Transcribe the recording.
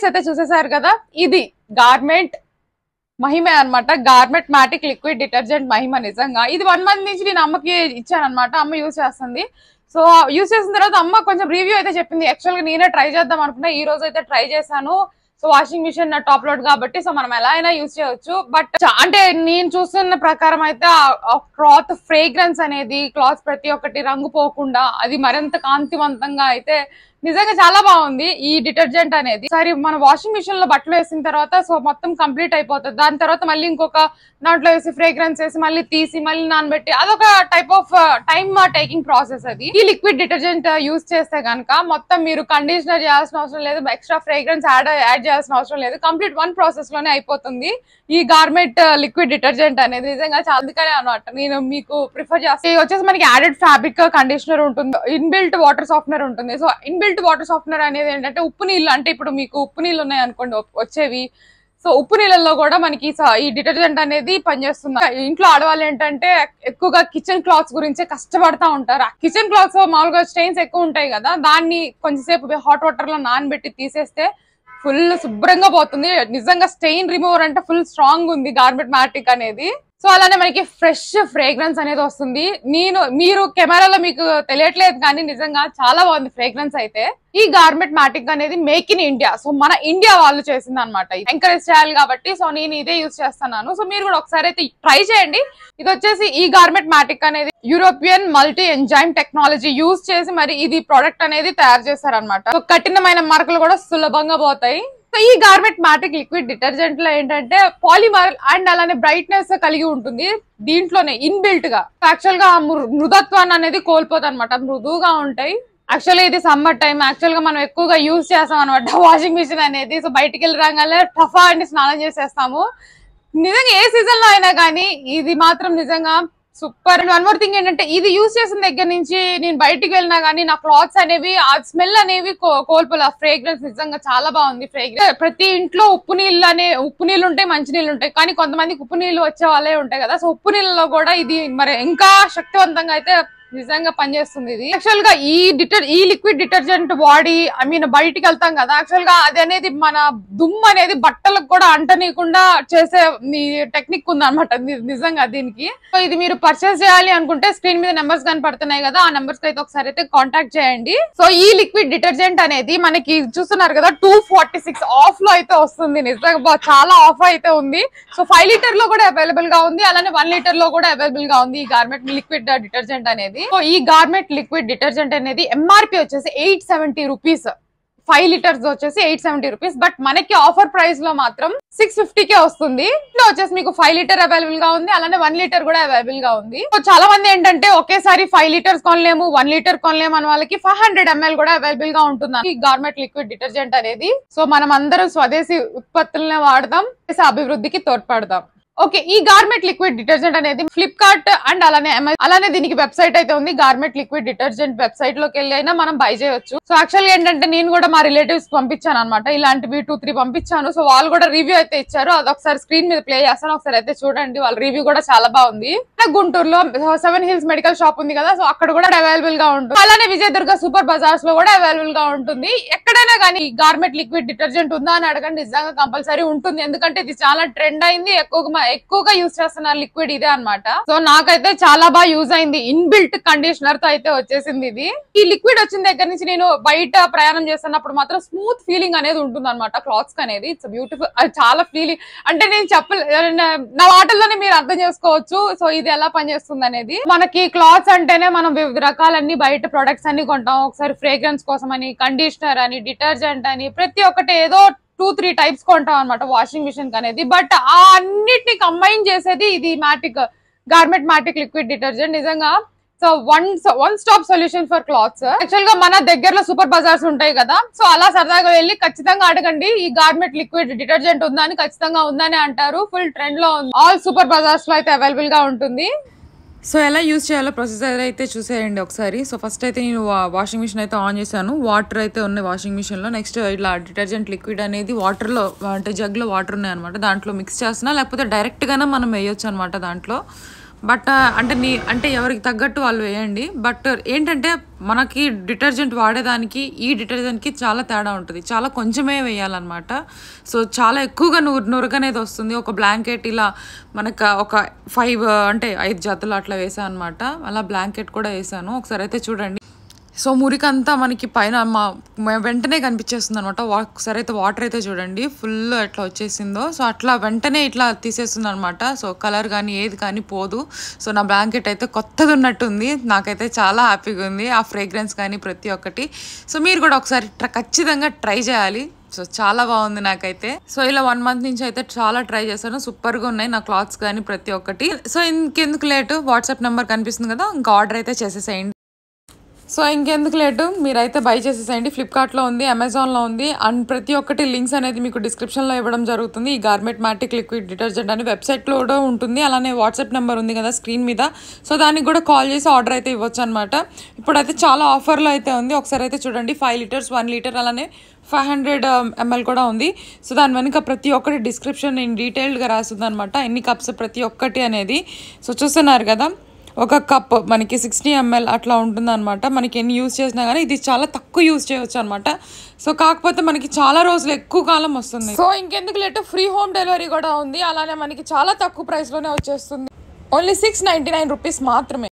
అయితే చూసేసారు కదా, ఇది గార్మెంట్ మహిమ అనమాట. గార్మెంట్ మ్యాటిక్ లిక్విడ్ డిటర్జెంట్ మహిమ. నిజంగా ఇది 1 month నుంచి నేను అమ్మకి ఇచ్చాను అనమాట. అమ్మ యూజ్ చేస్తుంది. సో యూజ్ చేసిన తర్వాత అమ్మ కొంచెం రివ్యూ అయితే చెప్పింది. యాక్చువల్ గా నేనే ట్రై చేద్దాం అనుకున్నా, ఈ రోజు అయితే ట్రై చేశాను. So washing machine top load కాబట్టి సో మనం ఎలా అయినా యూజ్ చేయవచ్చు. బట్ అంటే నేను చూస్తున్న ప్రకారం అయితే క్లాత్ ఫ్రేగ్రెన్స్ అనేది, క్లాత్ ప్రతి ఒక్కటి రంగు పోకుండా అది మరింత కాంతివంతంగా అయితే నిజంగా చాలా బాగుంది ఈ డిటర్జెంట్ అనేది. సరే మన వాషింగ్ మిషన్ లో బట్టలు వేసిన తర్వాత సో మొత్తం కంప్లీట్ అయిపోతుంది. దాని తర్వాత మళ్ళీ ఇంకొక దాంట్లో వేసి ఫ్రేగ్రెన్స్ వేసి మళ్ళీ తీసి మళ్ళీ నానబెట్టి అదొక type of time taking process అది. ఈ లిక్విడ్ డిటర్జెంట్ యూజ్ చేస్తే కనుక మొత్తం మీరు కండిషనర్ చేయాల్సిన అవసరం లేదు, ఎక్స్ట్రా ఫ్రేగ్రెన్స్ యాడ్ చేయాల్సిన అవసరం లేదు. కంప్లీట్ 1 ప్రాసెస్ లోనే అయిపోతుంది ఈ గార్మెంట్ లిక్విడ్ డిటర్జెంట్ అనేది. నిజంగా చాలా అందుకనే అనమాట నేను మీకు ప్రిఫర్ చేస్తాను. వచ్చేసి మనకి యాడెడ్ ఫ్యాబ్రిక్ కండిషనర్ ఉంటుంది, ఇన్బిల్ట్ వాటర్ సాఫ్ట్నర్ ఉంటుంది. సో ఇన్బిల్ట్ వాటర్ సాఫ్ట్నర్ అనేది ఏంటంటే ఉప్పు నీళ్ళు, అంటే ఇప్పుడు మీకు ఉప్పు నీళ్ళు ఉన్నాయి అనుకోండి వచ్చేవి, సో ఉప్పు నీళ్ళల్లో కూడా మనకి ఈ డిటర్జెంట్ అనేది పనిచేస్తుంది. ఇంట్లో ఆడవాళ్ళు ఏంటంటే ఎక్కువగా కిచెన్ క్లాత్స్ గురించి కష్టపడతా ఉంటారు. కిచెన్ క్లాత్స్ మామూలుగా స్టెయిన్స్ ఎక్కువ ఉంటాయి కదా, దాన్ని కొంచెంసేపు హాట్ వాటర్ లో నానబెట్టి తీసేస్తే ఫుల్ శుభ్రంగా పోతుంది. నిజంగా స్టెయిన్ రిమూవర్ అంటే ఫుల్ స్ట్రాంగ్ ఉంది గార్మెంట్ మ్యాటిక్ అనేది. సో అలానే మనకి ఫ్రెష్ ఫ్రేగ్రెన్స్ అనేది వస్తుంది. మీరు కెమెరాలో మీకు తెలియట్లేదు కానీ నిజంగా చాలా బాగుంది ఫ్రేగ్రెన్స్ అయితే. ఈ గార్మెంట్ మ్యాటిక్ అనేది మేక్ ఇన్ ఇండియా. సో మన ఇండియా వాళ్ళు చేసింది అనమాట. ఎంకరేజ్ చేయాలి కాబట్టి సో నేను ఇదే యూజ్ చేస్తున్నాను. సో మీరు కూడా ఒకసారి అయితే ట్రై చేయండి. ఇది వచ్చేసి ఈ గార్మెంట్ మ్యాటిక్ అనేది European multi enzyme technology use చేసి మరి ఇది ప్రోడక్ట్ అనేది తయారు చేశారనమాట. సో కఠినమైన మార్కులు కూడా సులభంగా పోతాయి. సో ఈ గార్మెంట్ మ్యాటిక్ లిక్విడ్ డిటర్జెంట్ లో ఏంటంటే పాలిమర్ అండ్ అలానే బ్రైట్నెస్ కలిగి ఉంటుంది దీంట్లోనే ఇన్బిల్ట్ గా. యాక్చువల్ గా మృదత్వాన్ని అనేది కోల్పోతుంది అనమాట, మృదువుగా ఉంటాయి. యాక్చువల్లీ ఇది సమ్మర్ టైం, యాక్చువల్ గా మనం ఎక్కువగా యూజ్ చేస్తాం అనమాట వాషింగ్ మిషన్ అనేది. సో బయటికి వెళ్ళి రాగానే టఫా అని స్నానం చేసేస్తాము. నిజంగా ఏ సీజన్ లో అయినా కానీ ఇది మాత్రం నిజంగా సూపర్. అండ్ 1 more థింగ్ ఏంటంటే ఇది యూజ్ చేసిన దగ్గర నుంచి నేను బయటికి వెళ్ళినా గానీ నా క్లాత్స్ అనేవి ఆ స్మెల్ అనేవి కోల్పోలే. ఫ్రేగ్రెన్స్ నిజంగా చాలా బాగుంది ఫ్రేగ్రెన్స్. ప్రతి ఇంట్లో ఉప్పు నీళ్ళు ఉంటాయి, మంచి నీళ్ళు ఉంటాయి, కానీ కొంతమందికి ఉప్పు నీళ్ళు వచ్చే వాళ్ళే ఉంటాయి కదా. సో ఉప్పు నీళ్ళలో కూడా ఇది మరి ఇంకా శక్తివంతంగా అయితే నిజంగా పనిచేస్తుంది. ఇది యాక్చువల్ గా ఈ లిక్విడ్ డిటర్జెంట్ వాడి బయటికి వెళ్తాం కదా, యాక్చువల్ గా అది అనేది మన దుమ్ము అనేది బట్టలకు కూడా అంటనీయకుండా చేసే టెక్నిక్ ఉంది అనమాట నిజంగా దీనికి. సో ఇది మీరు పర్చేస్ చేయాలి అనుకుంటే స్క్రీన్ మీద నెంబర్స్ కనపడుతున్నాయి కదా, ఆ నెంబర్స్ కి అయితే ఒకసారి అయితే కాంటాక్ట్ చేయండి. సో ఈ లిక్విడ్ డిటర్జెంట్ అనేది మనకి చూస్తున్నారు కదా 246 ఆఫ్ లో అయితే వస్తుంది. నిజంగా చాలా ఆఫ్ అయితే ఉంది. సో 5 లీటర్ లో కూడా అవైలబుల్ గా ఉంది, అలానే 1 లీటర్ లో కూడా అవైలబుల్ గా ఉంది ఈ గార్మెంట్ లిక్విడ్ డిటర్జెంట్ అనేది. సో ఈ గార్మెంట్ లిక్విడ్ డిటర్జెంట్ అనేది ఎంఆర్పి వచ్చేసి 870 రూపీస్, 5 లీటర్స్ వచ్చేసి 870 రూపీస్. బట్ మనకి ఆఫర్ ప్రైస్ లో మాత్రం 650 కే వస్తుంది. ఇట్లా వచ్చేసి మీకు 5 లీటర్ అవైలబుల్ గా ఉంది, అలానే 1 లీటర్ కూడా అవైలబుల్ గా ఉంది. సో చాలా మంది ఏంటంటే ఒకేసారి 5 లీటర్స్ కొనలేము, 1 లీటర్ కొనలేము అని వాళ్ళకి 500 ml కూడా అవైలబుల్ గా ఉంటుంది ఈ గార్మెంట్ లిక్విడ్ డిటర్జెంట్ అనేది. సో మనం అందరం స్వదేశీ ఉత్పత్తులనే వాడదాం, అభివృద్ధికి తోడ్పడదాం. ఓకే, ఈ గార్మెంట్ లిక్విడ్ డిటర్జెంట్ అనేది ఫ్లిప్కార్ట్ అండ్ అలానే దీనికి వెబ్సైట్ అయితే ఉంది. గార్మెంట్ లిక్విడ్ డిటర్జెంట్ వెబ్సైట్ లోకి వెళ్ళి అయినా మనం బై చేయొచ్చు. సో యాక్చువల్ గా ఏంటంటే నేను కూడా మా రిలేటివ్స్ పంపించాను అనమాట, ఇలాంటివి 2-3 పంపించాను. సో వాళ్ళు కూడా రివ్యూ అయితే ఇచ్చారు, అది ఒకసారి స్క్రీన్ మీద ప్లే చేస్తాను, ఒకసారి అయితే చూడండి. వాళ్ళ రివ్యూ కూడా చాలా బాగుంది. గుంటూరులో 7 హిల్స్ మెడికల్ షాప్ ఉంది కదా, సో అక్కడ కూడా అవైలబుల్ గా ఉంటుంది. అలానే విజయదుర్గ సూపర్ బజార్స్ లో కూడా అవైలబుల్ గా ఉంటుంది. ఎక్కడైనా కానీ గార్మెంట్ లిక్విడ్ డిటర్జెంట్ ఉందా అని అడగండి, నిజంగా కంపల్సరీ ఉంటుంది. ఎందుకంటే ఇది చాలా ట్రెండ్ అయింది, ఎక్కువగా యూజ్ చేస్తున్నారు లిక్విడ్ ఇదే అనమాట. సో నాకైతే చాలా బాగా యూజ్ అయింది. ఇన్బిల్ట్ కండిషనర్ తో అయితే వచ్చేసింది ఇది. ఈ లిక్విడ్ వచ్చిన దగ్గర నుంచి నేను బయట ప్రయాణం చేస్తున్నప్పుడు మాత్రం స్మూత్ ఫీలింగ్ అనేది ఉంటుంది అనమాట క్లాత్స్ అనేది. ఇట్స్ బ్యూటిఫుల్, అది చాలా ఫీలింగ్ అంటే నేను నా మాటల్లోనే మీరు అర్థం చేసుకోవచ్చు సో ఇది ఎలా పనిచేస్తుంది అనేది. మనకి క్లాత్స్ అంటేనే మనం వివిధ రకాలన్నీ బయట ప్రొడక్ట్స్ అన్ని కొంటాం. ఒకసారి ఫ్రేగ్రెన్స్ కోసం అని, కండిషనర్ అని, డిటర్జెంట్ అని, ప్రతి ఒక్కటి ఏదో 2-3 టైప్స్ కొంటాం అనమాట వాషింగ్ మిషన్ అనేది. బట్ ఆ అన్నిటిని కంబైన్ చేసేది ఇది గార్మెంట్ మ్యాటిక్ లిక్విడ్ డిటర్జెంట్. నిజంగా so one stop solution for clothes. Actual గా మన దగ్గరలో సూపర్ బజార్స్ ఉంటాయి కదా, సో అలా సరదాగా వెళ్ళి ఖచ్చితంగా అడగండి ఈ గార్మెంట్ లిక్విడ్ డిటర్జెంట్ ఉందని. ఖచ్చితంగా ఉందని అంటారు, ఫుల్ ట్రెండ్ లో ఉంది. ఆల్ సూపర్ బజార్స్ లో అయితే అవైలబుల్ గా ఉంటుంది. సో ఎలా యూజ్ చేయాలో ప్రొసీజర్ అయితే చూసేయండి ఒకసారి. సో ఫస్ట్ అయితే నేను వాషింగ్ మిషన్ అయితే ఆన్ చేశాను, వాటర్ అయితే ఉన్నాయి వాషింగ్ మిషన్లో. నెక్స్ట్ ఇట్లా డిటర్జెంట్ లిక్విడ్ అనేది వాటర్లో అంటే జగ్లో వాటర్ ఉన్నాయన్నమాట, దాంట్లో మిక్స్ చేస్తున్నా, లేకపోతే డైరెక్ట్గానే మనం వేయొచ్చు అనమాట. దాంట్లో బట్ అంటే ఎవరికి తగ్గట్టు వాళ్ళు వేయండి. బట్ ఏంటంటే మనకి డిటర్జెంట్ వాడేదానికి ఈ డిటర్జెంట్కి చాలా తేడా ఉంటుంది. చాలా కొంచెమే వేయాలన్నమాట. సో చాలా ఎక్కువగా నురగనేది వస్తుంది. ఒక బ్లాంకెట్ ఇలా మనకు ఒక 5 జతలు అట్లా వేసాను అనమాట. అలా బ్లాంకెట్ కూడా వేసాను. ఒకసారి అయితే చూడండి. సో మురికంతా మనకి పైన వెంటనే కనిపించేస్తుంది అనమాట. ఒకసారి అయితే వాటర్ అయితే చూడండి ఫుల్ ఎట్లా వచ్చేసిందో. సో అట్లా వెంటనే ఇట్లా తీసేస్తుంది అనమాట. సో కలర్ కానీ ఏది కానీ పోదు. సో నా బ్లాంకెట్ అయితే కొత్తది ఉన్నట్టుంది. నాకైతే చాలా హ్యాపీగా ఉంది. ఆ ఫ్రేగ్రెన్స్ కానీ ప్రతి ఒక్కటి. సో మీరు కూడా ఒకసారి ఖచ్చితంగా ట్రై చేయాలి. సో చాలా బాగుంది నాకైతే. సో ఇలా 1 month నుంచి అయితే చాలా ట్రై చేశాను. సూపర్గా ఉన్నాయి నా క్లాత్స్ కానీ ప్రతి ఒక్కటి. సో ఇంకెందుకు లేటు, వాట్సాప్ నెంబర్ కనిపిస్తుంది కదా, ఇంకా ఆర్డర్ అయితే చేసేసేయండి. సో ఇంకెందుకు లేటు, మీరైతే బై చేసేసేయండి. ఫ్లిప్కార్ట్లో ఉంది, అమెజాన్లో ఉంది. అండ్ ప్రతి ఒక్కటి లింక్స్ అనేది మీకు డిస్క్రిప్షన్లో ఇవ్వడం జరుగుతుంది. ఈ గార్మెంట్ మ్యాటిక్ లిక్విడ్ డిటర్జెంట్ అని వెబ్సైట్లో కూడా ఉంటుంది. అలానే వాట్సాప్ నెంబర్ ఉంది కదా స్క్రీన్ మీద. సో దానికి కూడా కాల్ చేసి ఆర్డర్ అయితే ఇవ్వచ్చు అనమాట. ఇప్పుడైతే చాలా ఆఫర్లో అయితే ఉంది. ఒకసారి అయితే చూడండి. 5 liters, 1 liter, అలానే 500 ml కూడా ఉంది. సో దాని వెనుక ప్రతి ఒక్కటి డిస్క్రిప్షన్ నేను డీటెయిల్డ్గా రాస్తుంది అనమాట. ఎన్ని కప్స్ ప్రతి ఒక్కటి అనేది. సో చూస్తున్నారు కదా, ఒక కప్ మనకి 60 ml అట్లా ఉంటుంది అనమాట. మనకి ఎన్ని యూజ్ చేసినా కానీ ఇది చాలా తక్కువ యూజ్ చేయవచ్చు అనమాట. సో కాకపోతే మనకి చాలా రోజులు ఎక్కువ కాలం వస్తుంది. సో ఇంకెందుకు లేటు, ఫ్రీ హోమ్ డెలివరీ కూడా ఉంది. అలానే మనకి చాలా తక్కువ ప్రైస్లోనే వచ్చేస్తుంది. ఓన్లీ 699 రూపీస్ మాత్రమే.